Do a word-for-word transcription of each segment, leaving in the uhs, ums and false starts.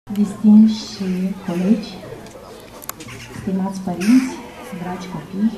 Distinși colegi, stimați părinți, dragi copii,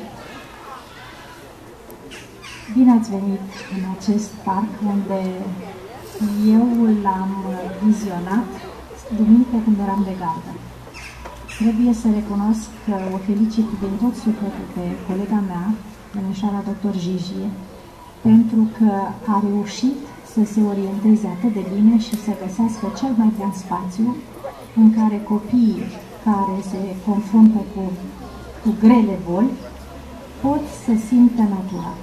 bine ați venit în acest parc unde eu l-am vizionat duminică când eram de gardă. Trebuie să recunosc că o felicit din tot sufletul pe colega mea, domnișoara doctor Gigi, pentru că a reușit să se orienteze atât de bine și să găsească cel mai bun spațiu în care copiii care se confruntă cu, cu grele boli pot să simtă natura.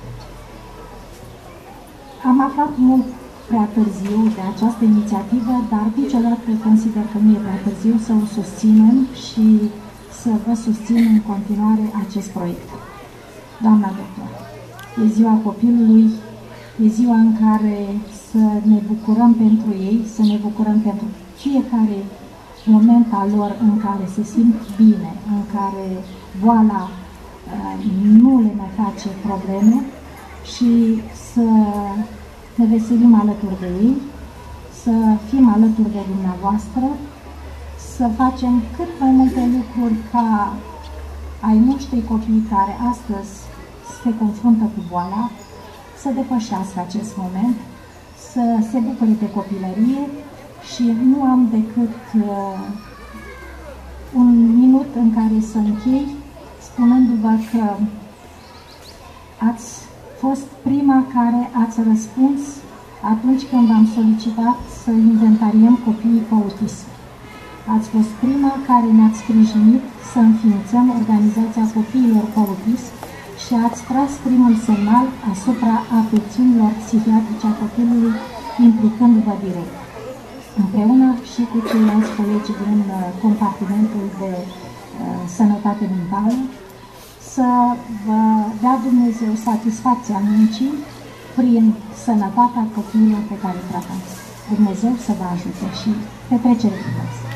Am aflat mult prea târziu de această inițiativă, dar niciodată consider că nu e prea târziu să o susținem și să vă susțin în continuare acest proiect. Doamna doctor, e ziua copilului, e ziua în care să ne bucurăm pentru ei, să ne bucurăm pentru fiecare moment al lor în care se simt bine, în care boala uh, nu le mai face probleme și să ne veselim alături de ei, să fim alături de dumneavoastră, să facem cât mai multe lucruri ca ai noștri copii care astăzi se confruntă cu boala, să depășească acest moment, să se bucure de copilărie și nu am decât uh, un minut în care să închei spunându-vă că ați fost prima care ați răspuns atunci când v-am solicitat să inventariem copiii cu autism. Ați fost prima care ne-ați sprijinit să înființăm Organizația Copiilor cu Autism și ați tras primul semnal asupra afecțiunilor psihiatrice a copilului, implicându-vă direct. Împreună și cu ceilalți colegi din uh, compartimentul de uh, sănătate mentală, să vă dea Dumnezeu satisfacția muncii prin sănătatea copiilor pe care îi tratați. Dumnezeu să vă ajute și petrecere frumoasă!